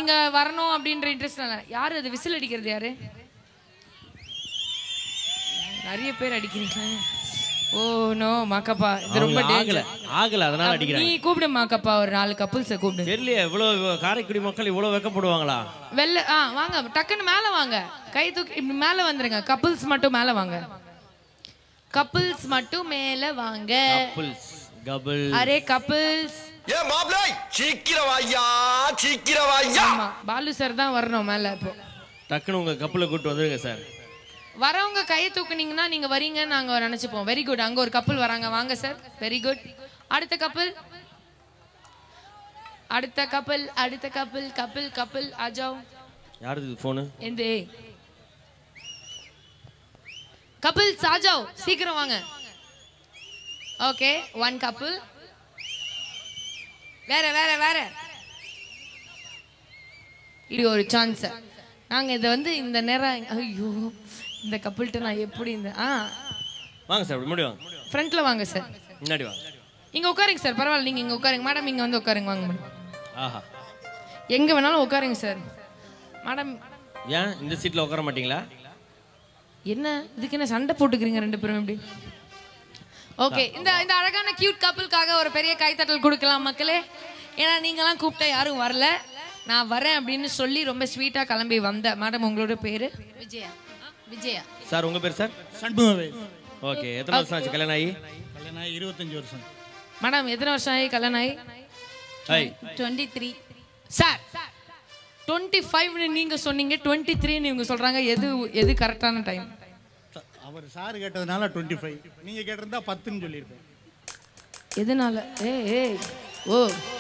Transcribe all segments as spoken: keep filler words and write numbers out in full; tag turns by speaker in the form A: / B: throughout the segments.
A: நீங்க வரணும் அப்படின்ற இன்ட்ரெஸ்ட் இல்ல. யாரு அது விசில் அடிக்கிறது யாரு? நிறைய பேர் அடிக்கிறீங்க. ஓ நோ மாக்கப்பா, இது ரொம்ப
B: ஆகல ஆகல அதனால அடிக்கிறாங்க.
A: நீ கூப்பிடு மாக்கப்பா, ஒரு நாலு கப்புள்ஸை கூப்பிடு.
B: தெரியல இவ்வளவு காரைக்குடி மக்கள் இவ்வளவு வெக்கப்படுவாங்களா?
A: வெள்ள ஆ வாங்க, டக்குன்னு மேல வாங்க, கை தூக்கி இப்படி மேல வந்துருங்க. கப்புள்ஸ் மட்டும் மேல வாங்க, கப்புள்ஸ் மட்டும் மேல வாங்க.
B: கப்புள்ஸ் கபல்
A: அரே கப்புள்ஸ்
C: ஏ மாப்ளை சீக்கிரம் வாயா சீக்கிரம் வாயா.
A: ஆமா பாலு சார் தான் வரணும் மேல. இப்போ
B: டக்குன்னு உங்க கப்பலை கூட்டு வந்துருங்க சார்.
A: வரவங்க கையை தூக்குனீங்கன்னா நீங்க வரீங்கன்னு நாங்க நினைச்சுப்போம். வெரி குட், அங்க ஒரு கப்பல் வராங்க, வாங்க சார். Very good. அடுத்த கப்பல் அடுத்த கப்பல் அடுத்த கப்பல் கப்பல் கப்பல் ஆஜாவ்.
B: யாருது போன்?
A: எந்த கப்பல் ஆஜாவ், சீக்கிரம் வாங்க. ஓகே, ஒன் கப்பல். வேற வேற வேற இது ஒரு சான்ஸ். நாங்க இதை வந்து இந்த நேரம் ஐயோ இந்த கப்பல்கிட்ட நான் எப்படி இந்த ஆ
B: வாங்க சார், முன்னாடி வாங்க.
A: ஃப்ரண்ட்ல வாங்க சார்,
B: முன்னாடி வாங்க.
A: இங்க உட்காருங்க சார். பரவாயில்ல, நீங்க இங்க உட்காருங்க மேடம். இங்க வந்து உட்காருங்க, வாங்க மேடம்.
B: ஆஹா,
A: எங்க வேணாலும் உட்காருங்க சார். மேடம்
B: ஏன் இந்த சீட்ல உட்கார மாட்டீங்களா?
A: என்ன இதுக்கு என்ன சண்டை போட்டுக்கிறீங்க ரெண்டு பேரும் எப்படி? ஓகே, இந்த இந்த அழகான கியூட் கப்பலுக்காக ஒரு பெரிய கைத்தட்டல் கொடுக்கலாம் மக்களே. ஏன்னா நீங்களாம் கூப்பிட்டா யாரும் வரல, நான் வரேன் அப்படின்னு சொல்லி ரொம்ப ஸ்வீட்டா கிளம்பி வந்த. மேடம் உங்களோட பேரு? விஜயா. விஜயா
B: சார். உங்க பேர் சார்?
D: சண்முகவேல்.
B: ஓகே, எத்தனை வருஷம் ஆச்சு கல்யாணம் ஆகி?
D: கல்யாணம் ஆகி இருபத்தஞ்சு வருஷம்.
A: மேடம் எத்தனை வருஷம் ஆகி கல்யாணம் ஆகி?
E: Twenty three
A: sir. டுவெண்ட்டி ஃபைவ்னு நீங்க சொன்னீங்க, டுவெண்ட்டி த்ரீன்னு இவங்க சொல்றாங்க. எது எது கரெக்டான டைம்?
D: அவர் சார் கேட்டதுனால டுவெண்ட்டி ஃபைவ், நீங்க கேட்டிருந்தா பத்துன்னு சொல்லியிருப்பேன்.
A: எதனால? ஏ ஏ ஓ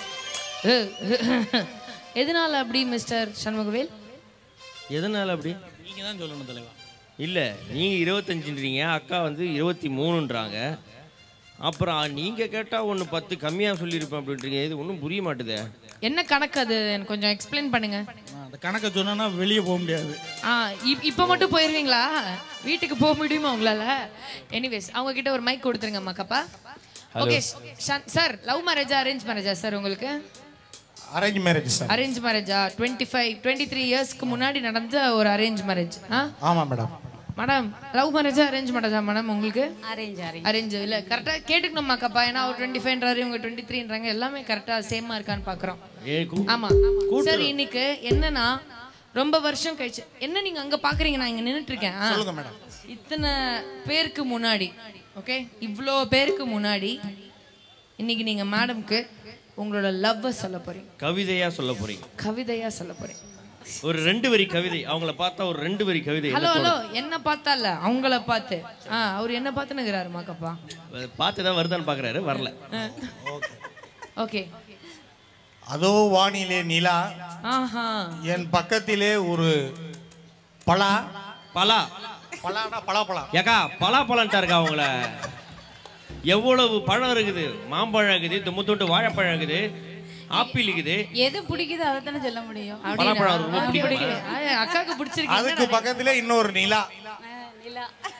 A: எதனால அப்படி மிஸ்டர் சண்முகவேல்?
B: எதனால அப்படி?
D: நீங்க தான் சொல்லணும் தலைவா.
B: இல்ல, நீங்க இருபத்தஞ்சுன்றீங்க, அக்கா வந்து இருபத்தி மூணுன்றாங்க. அப்புறம் நீங்க கேட்டா ஒன்று பத்து கம்மியா சொல்லியிருப்பேன் அப்படின்றீங்க. இது ஒன்றும் புரிய மாட்டுதே.
A: என்ன கணக்கு அது? எனக்கு கொஞ்சம் எக்ஸ்பிளைன் பண்ணுங்க.
D: அந்த கணக்கை சொன்னா வெளியே போக முடியாது.
A: ஆ இப்போ மட்டும் போயிருவீங்களா? வீட்டுக்கு போக முடியுமா உங்களால? எனிவேஸ், அவங்க கிட்ட ஒரு மைக் கொடுத்துருங்க மக்கப்பா. ஓகே சார், லவ் மேரேஜா அரேஞ்ச் மேரேஜா சார் உங்களுக்கு?
D: Arrange marriage sir.
A: அரேஞ்ச் மேரேஜா? டுவெண்ட்டி ஃபைவ் டுவெண்ட்டி த்ரீ இயர்ஸ்க்கு முன்னாடி நடந்த ஒரு அரேஞ்ச் மேரேஜ். ஆ
D: ஆமாம் மேடம்.
A: மேடம் லவ் மேரேஜா அரேஞ்ச் மேரேஜா மேடம் உங்களுக்கு?
E: அரேஞ்ச் அரேஞ்ச்
A: அரேஞ்ச் இல்லை, கரெக்டாக கேட்டுக்கணுமாக்கப்பா. ஏன்னா அவர் டுவெண்ட்டி ஃபைவ்ன்றாரு, இவங்க டுவெண்ட்டி த்ரீன்றாங்க. எல்லாமே கரெக்டாக சேமாக இருக்கான்னு பார்க்குறோம். ஆமாம் சார். இன்னைக்கு என்னன்னா ரொம்ப வருஷம் கழிச்சு என்ன நீங்கள் அங்கே பார்க்குறீங்க, நான் இங்கே நின்றுட்டு இருக்கேன்.
D: சொல்லுங்க மேடம்.
A: இத்தனை பேருக்கு முன்னாடி, ஓகே இவ்வளோ பேருக்கு முன்னாடி இன்னைக்கு நீங்கள் மேடம்க்கு உங்களோட லவ்வை சொல்ல போறீங்க.
B: கவிதையா சொல்ல போறீங்க?
A: கவிதையா சொல்ல போறீங்க.
B: ஒரு ரெண்டு வரி கவிதை. அவங்கள பார்த்தா ஒரு ரெண்டு வரி கவிதை.
A: ஹலோ ஹலோ, என்ன பார்த்தா இல்ல, அவங்கள பார்த்து. ஆ அவர் என்ன பார்த்து நிக்கிறாரு மாக்கப்பா?
B: பார்த்து தான் வருதான்னு பார்க்குறாரு, வரல.
A: ஓகே.
D: அதோ வானிலே நிலா,
A: ஆஹா,
D: என் பக்கத்திலே ஒரு பலா.
B: பலா
D: பலாடா பலா பலா.
B: ஏக்கா பலா பழன்ட்டா இருக்கா அவங்கள? எவ்வளவு பழம் இருக்குது? மாம்பழம் இருக்குது, இந்த முத்தோட்டு வாழைப்பழம் இருக்குது, ஆப்பிள் இருக்குது.
E: எது பிடிக்குது அதை தானே சொல்ல முடியும்.
B: பலாப்பழம் ரொம்ப பிடிக்கும்.
A: அக்காக்கு பிடிச்சிருக்கு.
D: அதுக்கு பக்கத்திலே இன்னொரு நிலா.
E: நிலா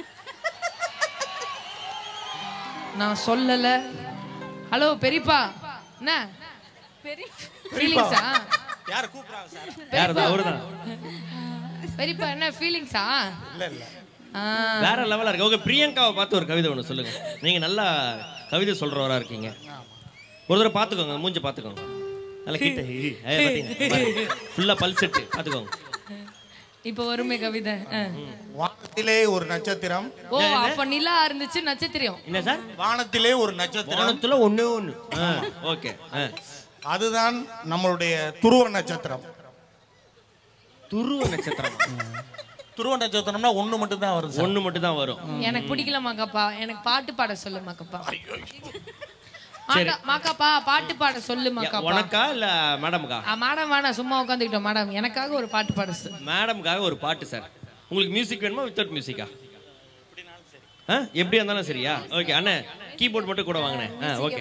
A: நான் சொல்லல. ஹலோ பெரியப்பா, என்ன
E: பெரிய
A: ஃபீலிங்ஸா?
D: யார் கூப்பிடுறாங்க சார்?
B: யார்? அவருதான்.
A: பெரியப்பா என்ன ஃபீலிங்ஸா?
D: இல்ல இல்ல,
B: வேற லெவலா இருக்கு. ஓகே, பிரியங்காவை பார்த்து ஒரு கவிதை ஒன்று சொல்லுங்க. நீங்க நல்லா கவிதை சொல்றவரா இருக்கீங்க. ஒரு தடவை பார்த்துக்கோங்க, மூஞ்ச பார்த்துக்கோங்க. நல்லா கிட்ட ஃபுல்லா பல்செட்டு பார்த்துக்கோங்க.
A: இப்போ வருமே கவிதை.
D: வானத்திலே ஒரு நட்சத்திரம்.
A: ஓ அப்ப நிலா இருந்துச்சு, நட்சத்திரம்.
B: என்ன சார்?
D: வானத்திலே ஒரு நட்சத்திரம்.
B: வானத்துல ஒண்ணே ஒண்ணு. ஓகே,
D: அதுதான் நம்மளுடைய துருவ நட்சத்திரம்.
B: துருவ நட்சத்திரம்.
D: துருவ நட்சத்திரம்னா ஒண்ணு மட்டும் தான் வரும்.
B: ஒண்ணு மட்டும் தான் வரும்.
A: எனக்கு பிடிக்கல மாக்கப்பா, எனக்கு பாட்டு பாட சொல்லு மாக்கப்பா. மாக்கப்பா பாட்டு பாட சொல்லு மாக்கப்பா.
B: உனக்கா இல்ல மேடம்கா?
A: மேடம் வேணாம், சும்மா உட்காந்துக்கிட்டோம். மேடம் எனக்காக ஒரு பாட்டு பாட சொல்லு.
B: மேடம்காக ஒரு பாட்டு சார். உங்களுக்கு மியூசிக் வேணுமா வித்தவுட் மியூசிக்கா? எப்படி இருந்தாலும் சரியா? ஓகே அண்ணே, கீபோர்ட் மட்டும் கூட வாங்கினேன். ஓகே.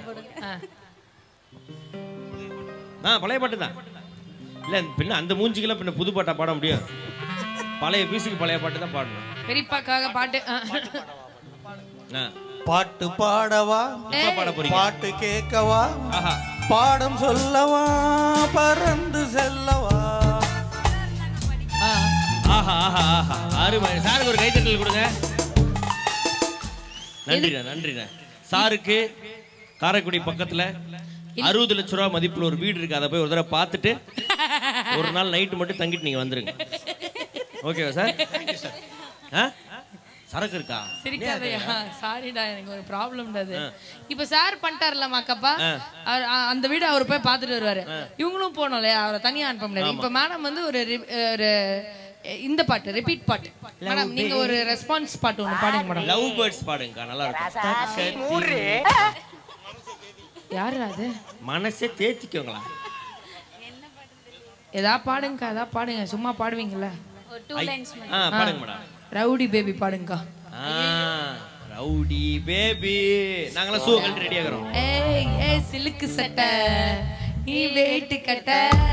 B: ஆ பழைய பாட்டு தான். இல்ல பின்ன அந்த மூஞ்சிக்கெல்லாம் பின்ன புது பாட்டா பாட முடியும்? பழைய மியூசிக் பழைய பாட்டு தான் பாடணும்.
A: பெரியப்பாக்காக பாட்டு.
D: பாட்டு பாடவா,
B: பாட போறீங்க?
D: பாட்டு கேட்கவா,
B: ஆஹா,
D: பாடம் சொல்லவா, பறந்து செல்லவா.
B: ஆஹா ஆஹா ஆஹா அருமை. சாருக்கு ஒரு கைத்தட்டல் கொடுங்க. நன்றிண்ணா நன்றிண்ணா. சாருக்கு காரைக்குடி பக்கத்துல அறுபது லட்ச ரூபா மதிப்புல ஒரு வீடு இருக்கு. அதை போய் ஒரு தடவை பார்த்துட்டு ஒரு நாள் நைட்டு மட்டும் தங்கிட்டு நீங்க வந்துருங்க. ஓகேவா சார்? ஆ சரக்கு இருக்கா?
A: சிரிக்காதயா. சாரிடா, எனக்கு ஒரு ப்ராப்ளம்டா அது. இப்ப சார் பண்ணிட்டார்ல மாக்கப்பா, அவர் அந்த வீடு அவர் போய் பார்த்துட்டு வருவாரு. இவங்களும் போனோம் இல்லையா, அவரை தனியா அனுப்ப முடியாது. இப்ப மேடம் வந்து ஒரு ஒரு இந்த பாட்டு ரிப்பீட் பாட்டு. மேடம் நீங்க ஒரு ரெஸ்பான்ஸ் பாட்டு ஒன்று பாடுங்க மேடம்.
B: லவ் பேர்ட்ஸ் பாடுங்க, நல்லா இருக்கும்.
A: யாரு அது?
B: மனசே தேத்திக்கோங்களா?
A: ஏதா பாடுங்கக்கா, ஏதா பாடுங்க. சும்மா பாடுவீங்கல்ல?
B: ஆ பாடுங்க மேடம்.
A: ரவுடி பேபி பாடுங்கக்கா.
B: Rowdy baby. நாங்களாம் ஷூ கழட்டி ரெடியா இருக்கோம்.
A: ஏய் ஏய் சிலுக்கு சட்டை நீ வெயிட் கட்ட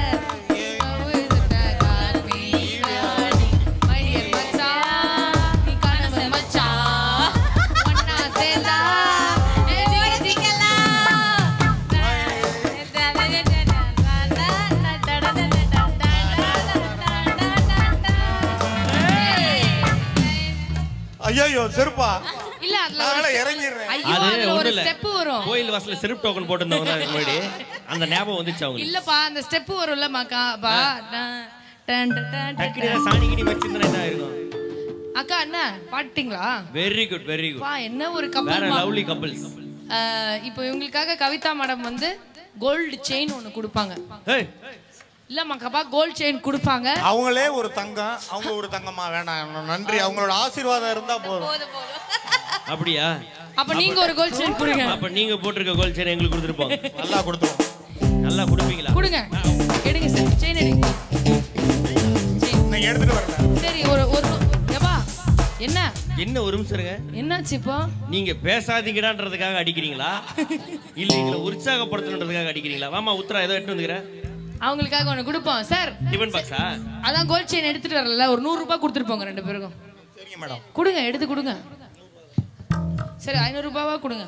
D: ஐயோ செருப்பா
A: இல்ல அதுல
D: இறங்கிடுறேன்.
A: ஐயோ அதுல ஒரு ஸ்டெப் வரும்.
B: கோயில் வாசல்ல செருப்பு டோக்கன் போட்டுருந்தவங்க முன்னாடி அந்த ஞாபகம் வந்துச்சு அவங்க.
A: இல்லப்பா அந்த ஸ்டெப் வரும்ல மாக்கா பா டன் டன்
B: டக்கிட சாணி கிடி வச்சிருந்தா என்ன இருக்கும்?
A: அக்கா என்ன பாட்டிங்களா?
B: Very good very good.
A: பா என்ன ஒரு கப்பல்.
B: வேற லவ்லி கப்பல்ஸ்.
A: இப்போ இவங்களுக்காக கவிதா மேடம் வந்து கோல்டு செயின் ஒன்னு கொடுப்பாங்க.
B: ஏய்
A: இல்ல மாக்கப்பா கோல்ட் செயின் கொடுப்பாங்க.
D: அவங்களே ஒரு தங்கம், அவங்க ஒரு தங்கமா வேணாம். நன்றி, அவங்களோட ஆசீர்வாதம் இருந்தா போதும்.
B: அப்படியா?
A: அப்ப நீங்க ஒரு கோல்ட் செயின் கொடுங்க.
B: அப்ப நீங்க போட்டுருக்க கோல்ட் செயின் எங்களுக்கு கொடுத்துருப்போம்.
D: நல்லா கொடுத்துருவோம்.
B: நல்லா கொடுப்பீங்களா?
A: கொடுங்க. எடுங்க சார் செயின் எடுங்க.
D: நான் எடுத்துட்டு வரல.
A: சரி ஒரு ஒரு ஏப்பா என்ன
B: என்ன ஒரு நிமிஷம் இருங்க.
A: என்னாச்சு இப்போ?
B: நீங்க பேசாதீங்கடான்றதுக்காக அடிக்கிறீங்களா இல்ல நீங்க உற்சாகப்படுத்தணுன்றதுக்காக அடிக்கிறீங்களா? வாமா உத்தரா ஏதோ எடுத்து வந்துக்கிறேன்.
A: அவங்களுக்காக ஒன்று கொடுப்போம் சார்.
B: டிஃபன் பாக்ஸா?
A: அதான் கோல்ட் செயின் எடுத்துட்டு வரல, ஒரு நூறு ரூபாய் கொடுத்துட்டு போங்க ரெண்டு பேருக்கும்.
D: சரிங்க மேடம்.
A: கொடுங்க, எடுத்து கொடுங்க. சரி ஐநூறு ரூபாவா கொடுங்க.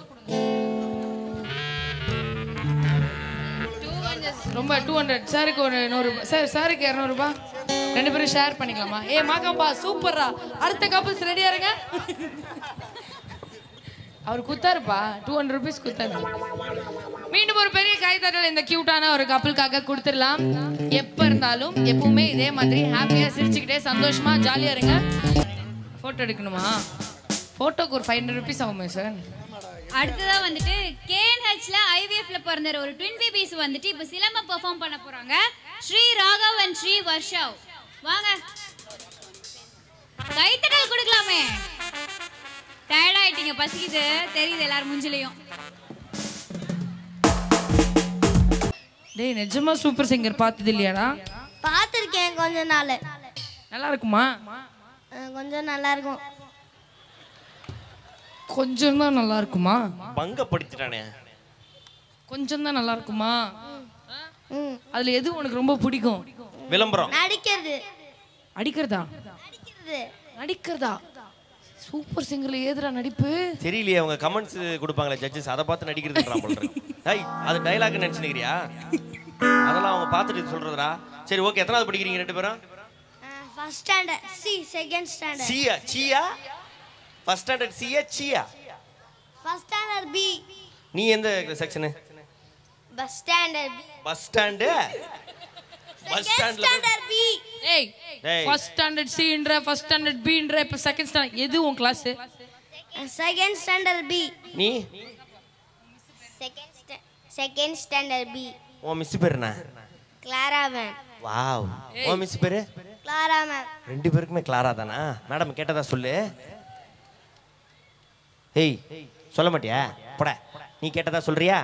A: ரொம்ப டூ ஹண்ட்ரட் சாருக்கு ஒரு நூறு ரூபாய் சார். சாருக்கு இரநூறு ரூபாய் ரெண்டு பேரும் ஷேர் பண்ணிக்கலாமா? ஏ மாக்காப்பா சூப்பரா. அடுத்த கப்பல்ஸ் ரெடியா இருங்க. அவர் குத்தாருப்பா, டூ ஹண்ட்ரட் ருபீஸ் குத்தாரு. மீண்டும் ஒரு பெரிய கைத்தட்டல் இந்த கியூட்டான ஒரு கப்பலுக்காக கொடுத்துடலாம். எப்ப இருந்தாலும் எப்பவுமே இதே மாதிரி ஹாப்பியா சிரிச்சுக்கிட்டே சந்தோஷமா ஜாலியா இருங்க. போட்டோ எடுக்கணுமா? போட்டோக்கு ஒரு ஃபைவ் ஹண்ட்ரட் ருபீஸ் ஆகுமே சார்.
F: அடுத்ததா வந்துட்டு கேஎன்ஹெச்ல ஐவிஎஃப்ல பிறந்த ஒரு ட்வின் பேபிஸ் வந்துட்டு இப்ப சிலம்ப பெர்ஃபார்ம் பண்ண போறாங்க. ஸ்ரீ ராகவ் அண்ட் ஸ்ரீ வர்ஷா வாங்க கைத்தட்டல் கொடுக்கலாமே. டயர்ட் ஆயிட்டீங்க, பசிக்குது தெரியுது எல்லாரும் மூஞ்சிலையும்.
A: டேய் நிஜமா சூப்பர் சிங்கர் பார்த்தது இல்லையாடா?
G: பார்த்துருக்கேன் கொஞ்ச நாள்.
A: நல்லா இருக்குமா?
G: கொஞ்சம் நல்லா இருக்கும்.
A: கொஞ்சம் தான் நல்லா இருக்குமா?
B: பங்கப்படுத்திட்டானே.
A: கொஞ்சம் தான் நல்லா இருக்குமா? அதுல எது உனக்கு ரொம்ப பிடிக்கும்?
B: விளம்பரம்.
G: நடிக்கிறது.
A: அடிக்கிறதா?
G: நடிக்கிறது.
A: நடிக்கிறதா? சூப்பர் சிங்கர்ல ஏதுடா நடிப்பு?
B: தெரியலையே, அவங்க கமெண்ட்ஸ் கொடுப்பாங்களே ஜட்ஜஸ், அதை பார்த்து நடிக்கிறதுன்றான் போல இருக்கு. ஏய் அது டயலாக் நினைச்சுக்கிறியா? அதெல்லாம் அவங்க பார்த்துட்டு சொல்றதுடா. சரி ஓகே, எத்தனாவது படிக்கிறீங்க ரெண்டு பேரும்?
G: First standard C, second standard.
B: சியா சியா? ஃபர்ஸ்ட் ஸ்டாண்டர்ட் சியா சியா?
G: First standard B.
B: நீ எந்த section?
G: Bus standard B.
B: Bus stand? Bus ஸ்டாண்ட்ல
G: ஸ்டாண்டர்ட் பி.
A: ஏய் ஃபர்ஸ்ட் ஸ்டாண்டர்ட் சின்ற, ஃபர்ஸ்ட் ஸ்டாண்டர்ட் பின்ற, இப்ப செகண்ட் ஸ்டாண்டர்ட் எது உன் கிளாஸ்?
G: Second standard B.
B: நீ?
G: Second second standard B.
B: உன் மிஸ் பேர் என்ன?
G: Clara ma'am.
B: வாவ். உன் மிஸ் பேரு?
G: Clara ma'am.
B: ரெண்டு பேருக்குமே கிளாரா தானா? மேடம் கேட்டதா சொல்லு. ஏய் சொல்ல மாட்டியா? போடா. நீ கேட்டதா சொல்றியா?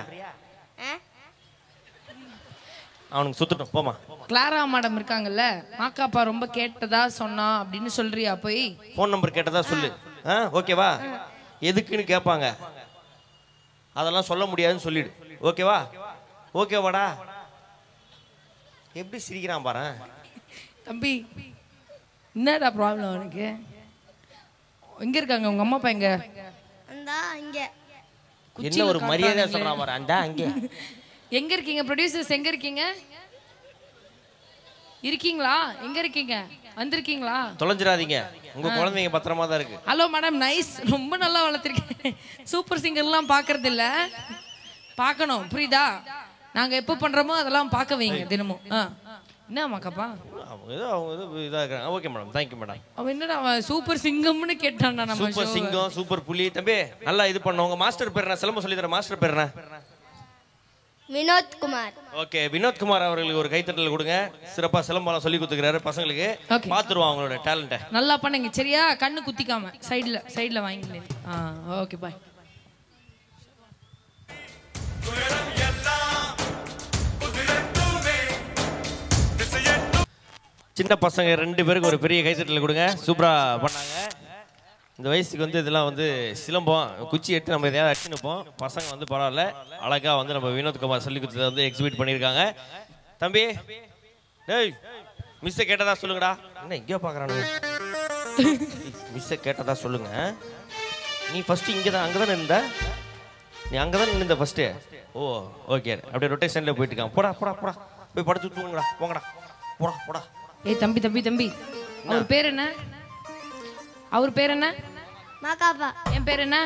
B: அவனுக்கு சுத்தட்டும் போமா.
A: கிளாரா மேடம் இருக்காங்கல்ல, மாக்காப்பா ரொம்ப கேட்டதா சொன்னா அப்படின்னு சொல்றியா? போய்
B: ஃபோன் நம்பர் கேட்டதா சொல்லு. ஆ ஓகேவா? எதுக்குன்னு கேட்பாங்க, அதெல்லாம் சொல்ல முடியாதுன்னு சொல்லிடு. ஓகேவா? ஓகேவாடா? எப்படி சிரிக்கிறான் பாரு
A: தம்பி. என்னடா ப்ராப்ளம் உனக்கு? எங்க இருக்காங்க உங்க அம்மா அப்பா? எங்க?
G: அந்தா இங்க.
B: என்ன ஒரு மரியாதையா சொல்றான் பாரு. அந்தா அங்க.
A: எங்க இருக்கீங்க ப்ரொடியூசர்ஸ்? எங்க இருக்கீங்க? இருக்கீங்களா? எங்க இருக்கீங்க? வந்திருக்கீங்களா?
B: தொலைஞ்சிராதீங்க, உங்க குழந்தைங்க பத்திரமா தான் இருக்கு.
A: ஹலோ மேடம், நைஸ், ரொம்ப நல்லா வளர்த்துருக்கேன். சூப்பர் சிங்கர்லாம் பார்க்கறது இல்ல, பார்க்கணும், புரியுதா? நாங்க எப்போ பண்றோமோ அதெல்லாம் பார்க்க வைங்க தினமும். ஆ என்ன மாக்கப்பா?
B: அவங்க ஏதோ அவங்க ஏதோ இதாக இருக்காங்க. Okay madam, thank you madam.
A: அவன் என்னடா அவன் சூப்பர் சிங்கம்னு கேட்டான்டா. நம்ம
B: சூப்பர் சிங்கம், சூப்பர் புலி. தம்பி நல்லா இது பண்ண. உங்க மாஸ்டர் பேர் என்ன? சிலம்ப சொல்லி தர மாஸ்டர் பேர் என்ன?
G: வினோத் குமார்.
B: ஓகே, வினோத் குமார் அவர்களுக்கு ஒரு கைத்தட்டல் கொடுங்க. சிறப்பா சிலம்பம் சொல்லி கொடுத்துக்கிறாரு பசங்களுக்கு. பாத்துருவோம் அவங்களோட டேலண்ட்டை.
A: நல்லா பண்ணுங்க சரியா? கண்ணு குத்திக்காம சைடுல சைடுல வாங்கிங்க. ஆ ஓகே பாய்.
B: சின்ன பசங்க ரெண்டு பேருக்கு ஒரு பெரிய கைத்தட்டல் கொடுங்க. சூப்பரா பண்ணாங்க. இந்த வயசுக்கு வந்து இதெல்லாம் வந்து சிலம்பம் குச்சி எடுத்து நம்ம எதையாவது அடிச்சு நிற்போம். பசங்க வந்து பரவாயில்ல, அழகா வந்து நம்ம வினோத்குமார் சொல்லி கொடுத்ததை வந்து எக்ஸிபிட் பண்ணியிருக்காங்க. தம்பி டேய், மிஸ்ஸை கேட்டதா சொல்லுங்கடா. என்ன இங்கே பார்க்குறானுங்க? மிஸ்ஸை கேட்டதா சொல்லுங்க. நீ ஃபர்ஸ்ட் இங்கே தான், அங்கே தானே இருந்த? நீ அங்கே தான் நின்ற ஃபர்ஸ்ட்டு? ஓ ஓகே, அப்படியே ரொட்டேஷனில் போயிட்டு இருக்காங்க. போடா போடா போடா, போய் படுத்து தூங்குடா, போங்கடா, போடா போடா.
A: ஏய் தம்பி தம்பி தம்பி, அவர் பேர் என்ன? அவர் பேர் என்ன?
G: மாகாபா.
A: என் பேர் என்ன?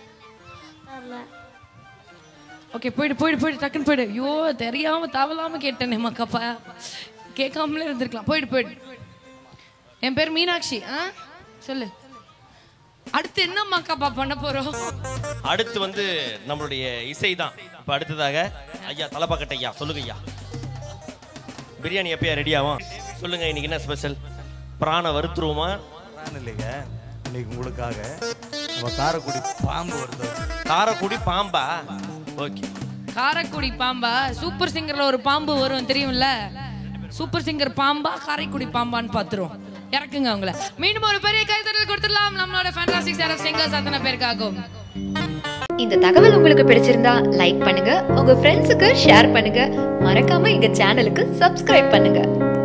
A: ஓகே, போயிடு போயிடு போயிடு, டக்குன்னு போயிடு. ஐயோ தெரியாம தவலாம கேட்டேனே மக்காப்பா, கேட்காமலே இருந்திருக்கலாம். போயிடு போயிடு. என் பேர் மீனாட்சி. ஆ சொல்லு. அடுத்து என்ன மக்காப்பா பண்ண போறோம்?
B: அடுத்து வந்து நம்மளுடைய இசை தான். இப்போ அடுத்ததாக ஐயா தலப்பாக்கட்ட ஐயா சொல்லுங்க. ஐயா பிரியாணி எப்பயா ரெடி ஆகும் சொல்லுங்க. இன்னைக்கு என்ன ஸ்பெஷல்? பிராண வறுத்துருவோமா?
H: பிராணம் இல்லைங்க, இன்னைக்கு உங்களுக்காக நம்ம காரைக்குடி பாம்பு வருது.
B: காரைக்குடி பாம்பா? ஓகே,
A: காரைக்குடி பாம்பா? சூப்பர் சிங்கர்ல ஒரு பாம்பு வரும் தெரியும்ல? சூப்பர் சிங்கர் பாம்பா காரைக்குடி பாம்பான்னு பாத்துரும். இறக்குங்க அவங்கள. மீண்டும் ஒரு பெரிய கைத்தட்டல் கொடுத்துடலாம் நம்மளோட ஃபேண்டாஸ்டிக் ஸ்டார் ஆஃப் சிங்கர்ஸ் அத்தனை பேருக்காகும்.
I: இந்த தகவல் உங்களுக்கு பிடிச்சிருந்தா லைக் பண்ணுங்க, உங்க ஃப்ரெண்ட்ஸுக்கு ஷேர் பண்ணுங்க, மறக்காம எங்க சேனலுக்கு சப்ஸ்கிரைப் பண்ணுங்க.